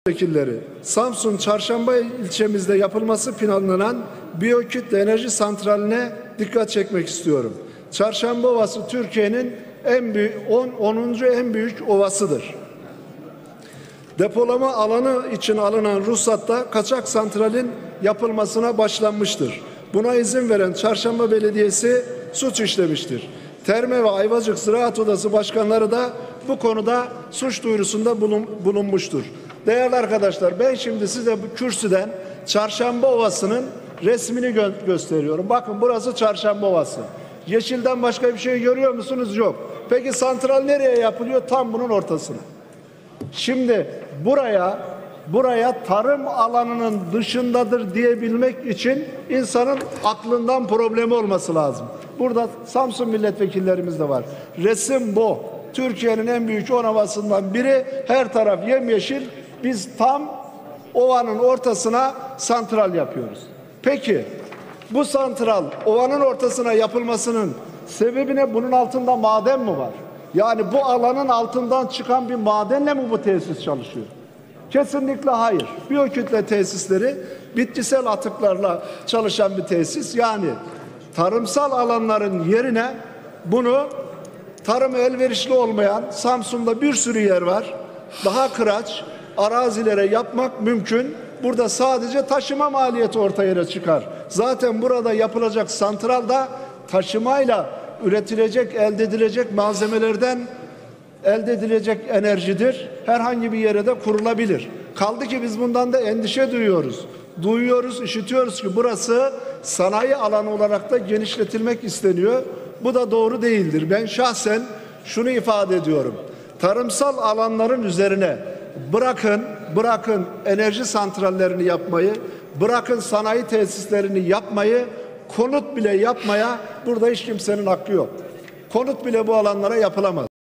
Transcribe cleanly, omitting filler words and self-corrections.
Vekilleri, Samsun Çarşamba ilçemizde yapılması planlanan biyokütle enerji santraline dikkat çekmek istiyorum. Çarşamba Ovası Türkiye'nin en büyük 10. en büyük ovasıdır. Depolama alanı için alınan ruhsatta kaçak santralin yapılmasına başlanmıştır. Buna izin veren Çarşamba Belediyesi suç işlemiştir. Terme ve Ayvacık Ziraat Odası başkanları da bu konuda suç duyurusunda bulunmuştur. Değerli arkadaşlar, ben şimdi size bu kürsüden Çarşamba Ovası'nın resmini gösteriyorum. Bakın, burası Çarşamba Ovası. Yeşilden başka bir şey görüyor musunuz? Yok. Peki santral nereye yapılıyor? Tam bunun ortasına. Şimdi buraya tarım alanının dışındadır diyebilmek için insanın aklından problemi olması lazım. Burada Samsun milletvekillerimiz de var. Resim bu. Türkiye'nin en büyük 10 ovasından biri. Her taraf yemyeşil. Biz tam ovanın ortasına santral yapıyoruz. Peki bu santral ovanın ortasına yapılmasının sebebi ne? Bunun altında maden mi var? Yani bu alanın altından çıkan bir madenle mi bu tesis çalışıyor? Kesinlikle hayır. Biyokütle tesisleri bitkisel atıklarla çalışan bir tesis. Yani tarımsal alanların yerine bunu tarım elverişli olmayan Samsun'da bir sürü yer var. Daha kıraç arazilere yapmak mümkün. Burada sadece taşıma maliyeti ortaya çıkar. Zaten burada yapılacak santral da taşımayla üretilecek, elde edilecek malzemelerden elde edilecek enerjidir. Herhangi bir yere de kurulabilir. Kaldı ki biz bundan da endişe duyuyoruz. İşitiyoruz ki burası sanayi alanı olarak da genişletilmek isteniyor. Bu da doğru değildir. Ben şahsen şunu ifade ediyorum. Tarımsal alanların üzerine bırakın enerji santrallerini yapmayı, bırakın sanayi tesislerini yapmayı, konut bile yapmaya burada hiç kimsenin hakkı yok. Konut bile bu alanlara yapılamaz.